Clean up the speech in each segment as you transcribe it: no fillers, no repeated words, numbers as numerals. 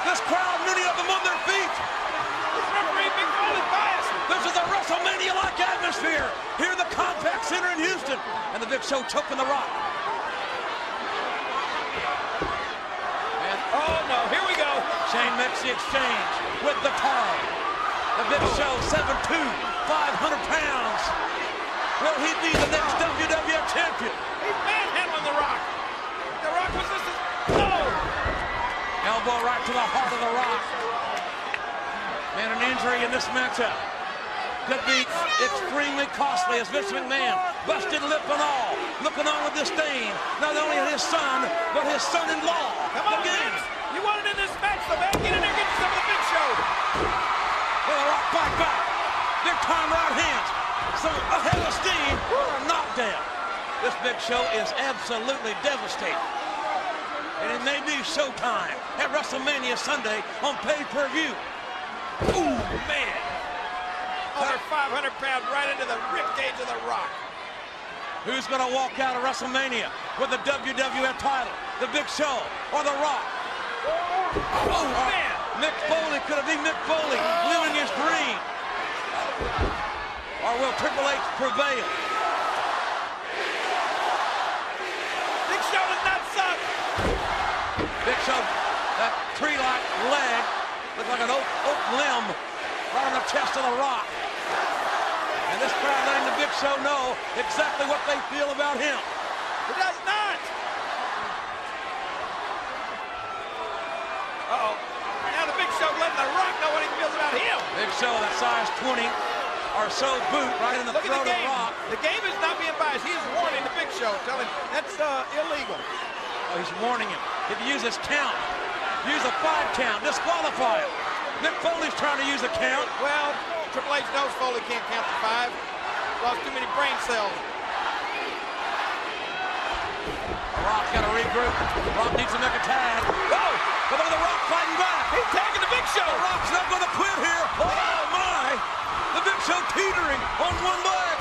This crowd, many of them on their feet. This referee, Mick Foley's biased. This is a WrestleMania-like atmosphere here in the Compaq Center in Houston. And the Big Show choking The Rock. And Oh, no, here we go. Shane makes the exchange with the tag. The Big Show, 7'2", 500 pounds. Will he be the next WWF champion? He's manhandling The Rock. The Rock was this. Oh! Elbow right to the heart of The Rock. Man, an injury in this matchup could be extremely costly as Vince McMahon, busted lip and all, looking on with disdain, not only at his son, but his son-in-law. Come on, Vince. You want it in this match, the man. Get in there, get some of the Big Show. Will The Rock fight back? Big time right hands. So a head of steam or a knockdown. This Big Show is absolutely devastating. And it may be showtime at WrestleMania Sunday on pay-per-view. Ooh, man. Over 500 pounds right into the ribcage of The Rock. Who's going to walk out of WrestleMania with the WWF title? The Big Show or The Rock? Oh, man. Mick Foley, could it be Mick Foley living his dream? Or will Triple H prevail? Big Show does not suck. Big Show, that tree-like leg looked like an oak limb right on the chest of The Rock. And this crowd letting the Big Show know exactly what they feel about him. It does not. Uh-oh. Now the Big Show letting The Rock know what he feels about him. Big Show, that size 20 or so boot right in the Look at throat the of game. Rock. The game is not being biased. He is warning the Big Show, telling that's illegal. Oh, he's warning him. If you use his count, use a 5 count, disqualify him. Mick Foley's trying to use a count. Well, Triple H knows Foley can't count to 5. Lost too many brain cells. Rock's got to regroup. Rock needs to make a tag. Oh! But look at The Rock fighting back. He's tagging the Big Show. The Rock's not going to quit here. Oh, my! The Big Show teetering on one leg.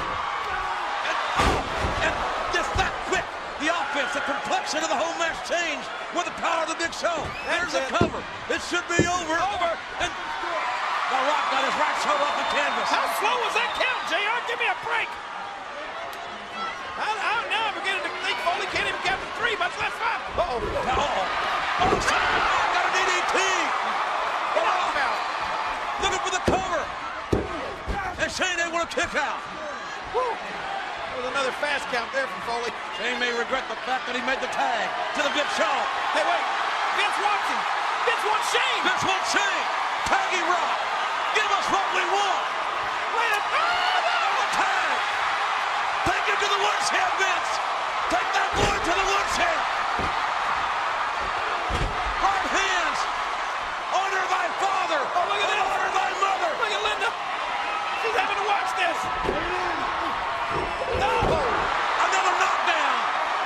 And just that quick, the offense, the complexion of the whole match changed with the power of the Big Show. There's the cover. It should be over. And The Rock got his right shoulder off the canvas. How slow was that count, JR? Give me a break. Now I'm beginning to think Foley can't even count to 3, much less 5. Uh-oh. Oh, got a DDT. Looking for the cover. And Shane able to kick out. Woo. That was another fast count there from Foley. Shane may regret the fact that he made the tag to the Big Show. Hey, wait. Vince wants him. Vince wants Shane. Vince wants Shane. Taggy Rock. Give us what we want. Wait a tag. Take him to the woodshed, Vince. Take that wood to the woodshed. Hard hands. Honor thy father. Oh, look at this. Honor thy mother. Look at Linda. She's having to watch this. No. Another knockdown.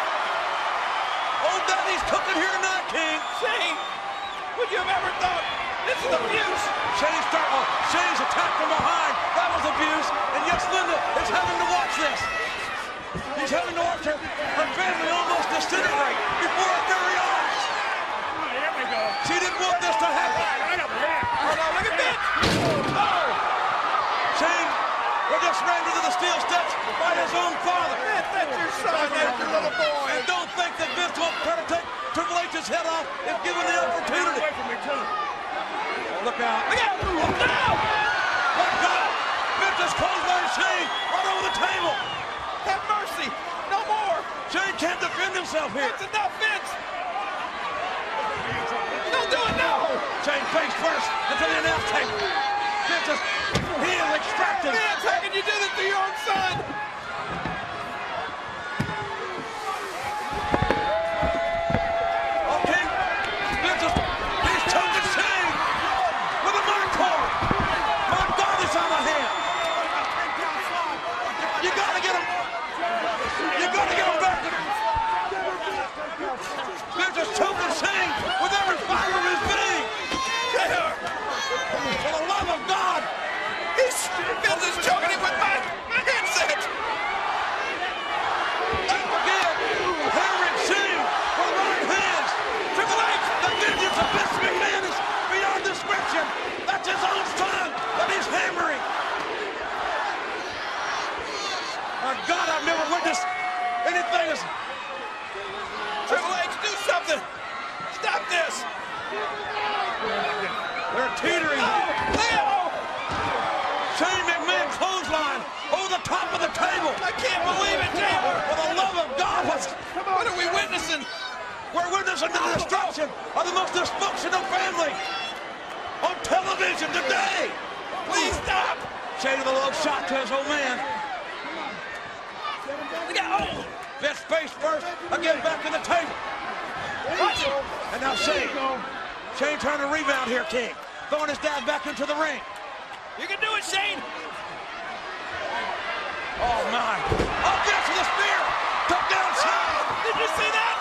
Old Daddy's cooking here tonight, King. Shane, would you have ever thought this is abuse? Shane's attacked from behind. That was abuse. And yes, Linda is having to watch this. He's having to watch her family almost disintegrate before her very eyes. Here we go. She didn't want this to happen. Oh, no, look at Vince. Oh. Shane, we're just ran into the steel steps by his own father. Vince, that's your son. That's your little boy. And don't think that Vince won't try to take Triple H's head off if given the opportunity. Away from me, too. Oh, look out. Look out. Oh, no. My God. Vince is closed by Shane right over the table. Have mercy. No more. Shane can't defend himself here. That's enough, Vince. Don't do it now. Shane face first into the announce table. Vince is, he is extracted. Vince, how can you do this to your own son? Okay. Vince is, he's choking Shane with a mic cord. My God, it's on the hand. You gotta get him. You gotta get him back. Vince is choking Shane with every fiber of his being. For the love of God. Vince is choking him with my headset. this. They're teetering. Shane McMahon clothesline over the top of the table. I can't believe it, Jim. For the love of God, What are we witnessing? we're witnessing the destruction of the most dysfunctional family on television today. Please stop. Shane with a low shot to his old man. Vince face first, again back to the table. And now Shane. Shane trying to rebound here, King. Throwing his dad back into the ring. You can do it, Shane. Oh, my. Up there for the spear. Took down Shane. Did you see that?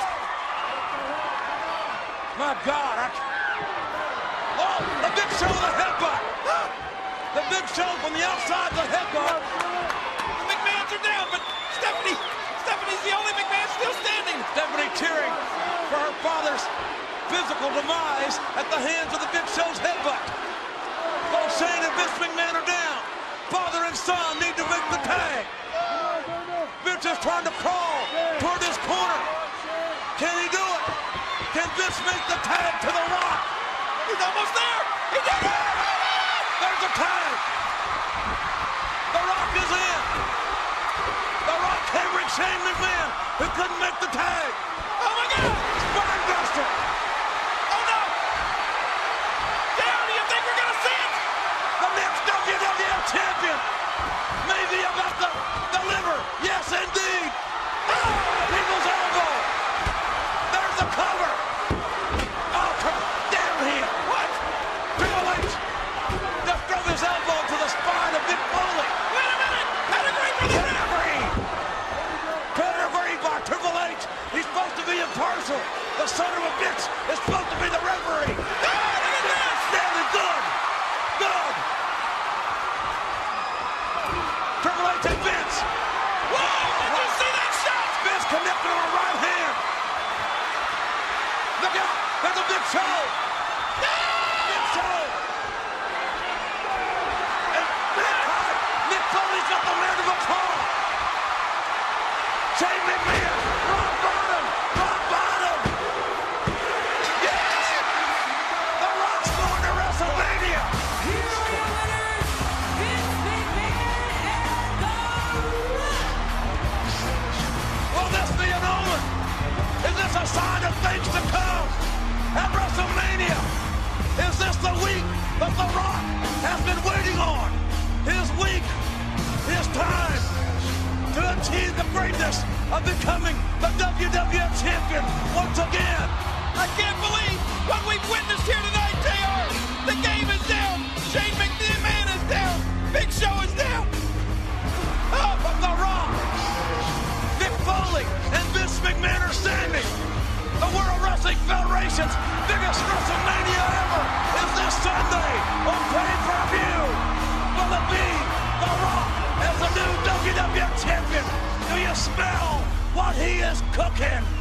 My God. Oh, the Big Show with a headbutt. The Big Show from the outside, the headbutt. The McMahons are down, but Stephanie's the only McMahon still standing. Stephanie cheering for her father's physical demise at the hands of the Big Show's headbutt. Both Shane and Vince McMahon are down. Father and son need to make the tag. Vince is trying to crawl toward his corner. Can he do it? Can Vince make the tag to The Rock? He's almost there. He did it. There's a tag. The Rock is in. The Rock can't reach Shane McMahon, who couldn't make the tag. Oh, my God. Spine buster. Oh, no. Dale, do you think we're going to see it? The next WWF champion may be about to deliver. Yes, indeed. People's elbow. There's the cover. Oh, down here. What? Triple H just drove his elbow to the spine of Mick Foley. Wait a minute. Pedigree for the Pedigree. Pedigree by Triple H. He's supposed to be impartial. The son of a bitch is supposed to be the referee. look at this. Stanley, good. Good. Triple H and Vince. Whoa, did you see that shot? Vince connected on a right hand. Look out. There's a Big Show. Big Show. And Mick Foley's got the mandible claw. Shane McMahon. Rock bottom. Rock bottom. Yes. The Rock's going to WrestleMania. Here are your winners, Vince McMahon and The Rock. Will this be an omen? Is this a sign of things to come at WrestleMania? Is this the week that The Rock has been waiting on? His week, his time to achieve the greatness of becoming the WWF champion once again. I can't believe what we've witnessed here tonight, JR. The game is down. Shane McMahon is down. Big Show is down. Oh, but The Rock, Mick Foley, and Vince McMahon are standing. The World Wrestling Federation's biggest WrestleMania ever is this Sunday on pay-per-view. Will it be The Rock as the new WWF champion? Do you smell what he is cooking?